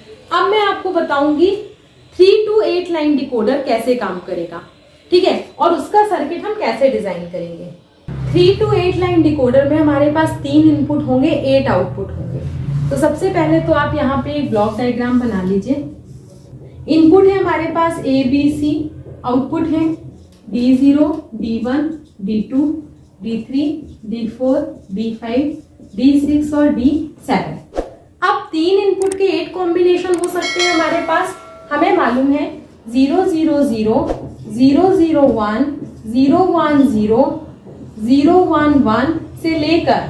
अब मैं आपको बताऊंगी 3 to 8 लाइन डिकोडर कैसे काम करेगा, ठीक है, और उसका सर्किट हम कैसे डिजाइन करेंगे। 3 to 8 लाइन डिकोडर में हमारे पास 3 इनपुट होंगे, 8 आउटपुट होंगे। तो सबसे पहले तो आप यहाँ पे एक ब्लॉक डायग्राम बना लीजिए। इनपुट है हमारे पास A B C, आउटपुट है D0, D1, D2, D3, D4, D5, D6 और D7। अब 3 इनपुट के 8 कॉम्बिनेशन हो सकते हैं हमारे पास। हमें मालूम है 0 0 0, 0 0 1, 0 1 0, 0 1 1 से लेकर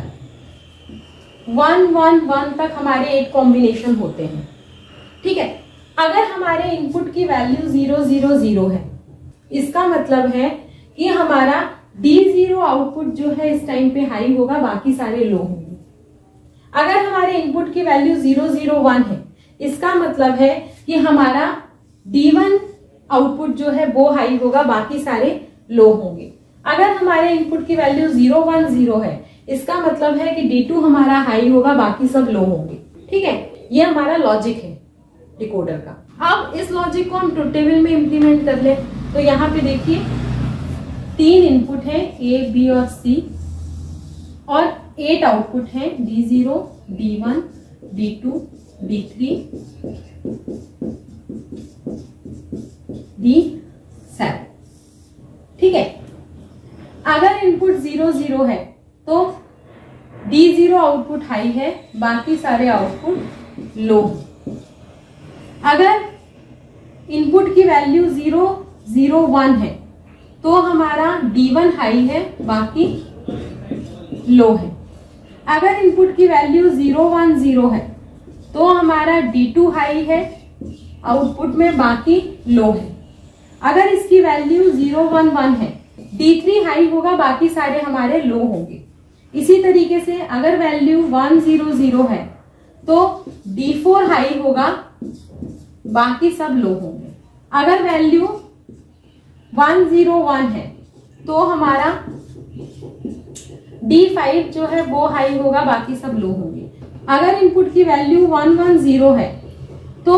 1 1 1 तक हमारे 8 कॉम्बिनेशन होते हैं, ठीक है। अगर हमारे इनपुट की वैल्यू 0 0 0 है, इसका मतलब है कि हमारा D0 आउटपुट जो है इस टाइम पे हाई होगा, बाकी सारे लो होंगे। अगर हमारे इनपुट की वैल्यू 0 0 1 है, इसका मतलब है कि हमारा D1 आउटपुट जो है वो हाई होगा, बाकी सारे लो होंगे। अगर हमारे इनपुट की वैल्यू 0 1 0 है, इसका मतलब है कि D2 हमारा हाई होगा, बाकी सब लो होंगे, ठीक है। ये हमारा लॉजिक है डिकोडर का। अब इस लॉजिक को हम ट्रुथ टेबल में इंप्लीमेंट कर ले। तो यहाँ पे देखिए 3 इनपुट है A, B और C और 8 आउटपुट है D0, D1, D2, D3, D7, ठीक है। अगर इनपुट 0 0 है तो D0 आउटपुट हाई है, बाकी सारे आउटपुट लो। अगर इनपुट की वैल्यू 0 0 1 है तो हमारा D1 हाई है, बाकी लो है। अगर इनपुट की वैल्यू 0 1 0 है तो हमारा D2 हाई है आउटपुट में, बाकी लो है। अगर इसकी वैल्यू 0 1 1 है, D3 हाई होगा, बाकी सारे हमारे लो होंगे। इसी तरीके से अगर वैल्यू 1 0 0 है तो D4 हाई होगा, बाकी सब लो होंगे। अगर वैल्यू 1 0 1 है तो हमारा D5 जो है वो हाई होगा, बाकी सब लो होंगे। अगर इनपुट की वैल्यू 1 1 0 है तो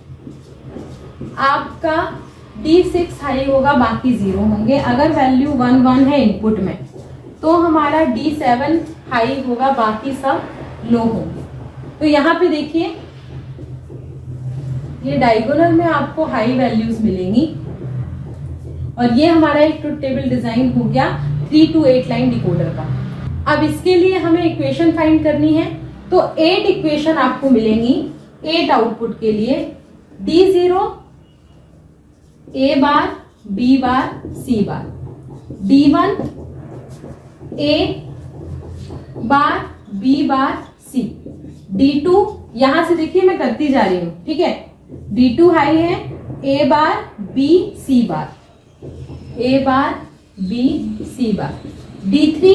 आपका D6 हाई होगा, बाकी 0 होंगे। अगर वैल्यू 1 1 है इनपुट में तो हमारा D7 हाई होगा, बाकी सब लो होंगे। तो यहाँ पे देखिए ये डायगोनल में आपको हाई वैल्यूज मिलेंगी और ये हमारा एक ट्रुथ टेबल डिजाइन हो गया 3 to 8 लाइन डिकोडर का। अब इसके लिए हमें इक्वेशन फाइंड करनी है। तो 8 इक्वेशन आपको मिलेंगी 8 आउटपुट के लिए। D0 A bar, B bar, C bar, D1 A bar, B bar, C, D2 यहां से देखिए मैं करती जा रही हूं, ठीक है। D2 हाई है, A bar, B, C bar, A bar, B, C bar, D3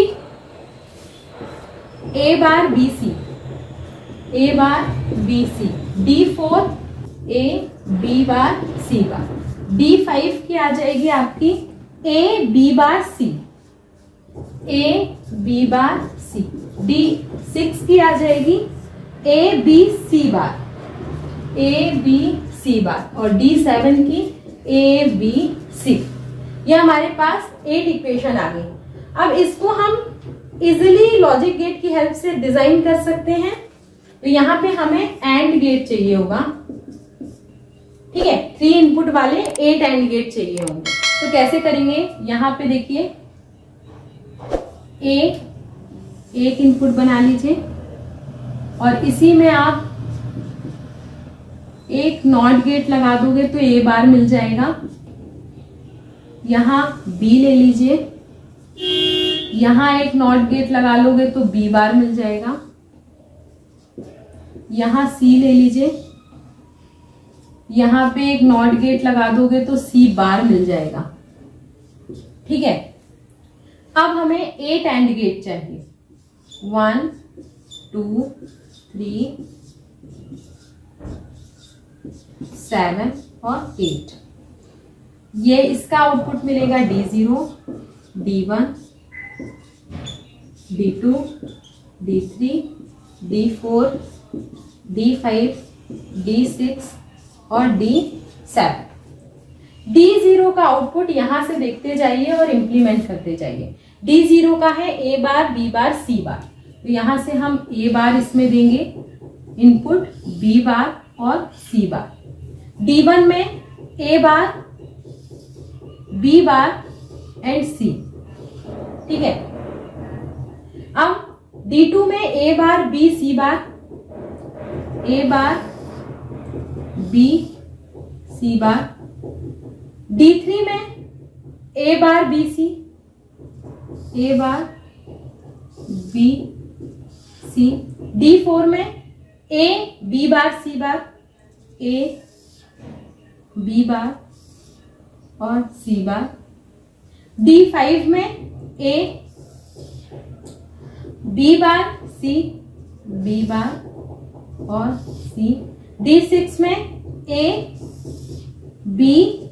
A bar, B, C, A bar, B, C, D4 A, B bar, C bar, D5 की आ जाएगी आपकी A, B bar, C, A, B bar, C, D6 की आ जाएगी A, B, C bar, A, B, C बार और D7 की A, B, C। ये हमारे पास 8 equation आ गई। अब इसको हम इजिली लॉजिक गेट की हेल्प से डिजाइन कर सकते हैं। तो यहाँ पे हमें एंड गेट चाहिए होगा, ठीक है। 3 इनपुट वाले 8 एंड गेट चाहिए होंगे। तो कैसे करेंगे, यहाँ पे देखिए एक इनपुट बना लीजिए और इसी में आप एक नॉट गेट लगा दोगे तो A बार मिल जाएगा। यहाँ B ले लीजिए, यहाँ एक नॉट गेट लगा लोगे तो B बार मिल जाएगा। यहाँ C ले लीजिए, यहाँ पे एक नॉट गेट लगा दोगे तो C बार मिल जाएगा, ठीक है। अब हमें 8 एंड गेट चाहिए, 1 2 3 7 और 8। ये इसका आउटपुट मिलेगा D0, D1, D2, D3, D4, D5, D6 और D7। D0 का आउटपुट यहां से देखते जाइए और इंप्लीमेंट करते जाइए। D0 का है A bar, B bar, C बार, तो यहां से हम A बार इसमें देंगे इनपुट, B बार और C बार। D1 में A bar, B bar and C, ठीक है। अब D2 में A bar, B, C bar, A bar, B, C bar. D3 में A bar, B, C, A bar, B, C। D4 में A, B bar, C bar, A, B बार और C बार। D5 में A, B bar, C, B बार और C। D6 में A, B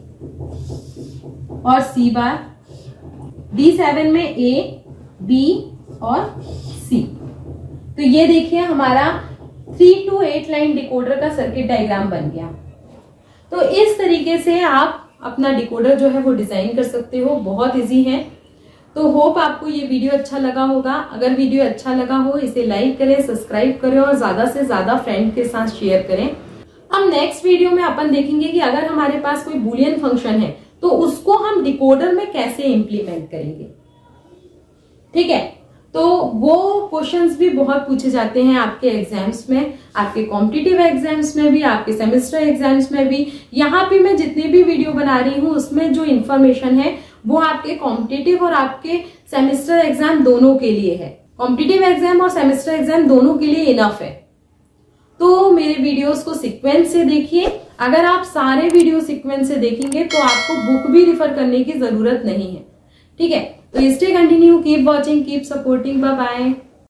और C बार। D7 में A, B और C। तो ये देखिए हमारा 3 to 8 लाइन डिकोडर का सर्किट डायग्राम बन गया। तो इस तरीके से आप अपना डिकोडर जो है वो डिजाइन कर सकते हो, बहुत इजी है। तो होप आपको ये वीडियो अच्छा लगा होगा। अगर वीडियो अच्छा लगा हो इसे लाइक करें, सब्सक्राइब करें और ज्यादा से ज्यादा फ्रेंड के साथ शेयर करें। अब नेक्स्ट वीडियो में अपन देखेंगे कि अगर हमारे पास कोई बूलियन फंक्शन है तो उसको हम डिकोडर में कैसे इंप्लीमेंट करेंगे, ठीक है। तो वो क्वेश्चंस भी बहुत पूछे जाते हैं आपके एग्जाम्स में, आपके कॉम्पिटिटिव एग्जाम्स में भी, आपके सेमेस्टर एग्जाम्स में भी। यहाँ पे मैं जितनी भी वीडियो बना रही हूँ उसमें जो इन्फॉर्मेशन है वो आपके कॉम्पिटिटिव और आपके सेमेस्टर एग्जाम दोनों के लिए है। कॉम्पिटिटिव एग्जाम और सेमेस्टर एग्जाम दोनों के लिए इनफ है। तो मेरे वीडियोस को सीक्वेंस से देखिए। अगर आप सारे वीडियो सीक्वेंस से देखेंगे तो आपको बुक भी रिफर करने की जरूरत नहीं है, ठीक है। तो stay continue, keep watching, keep supporting, bye bye.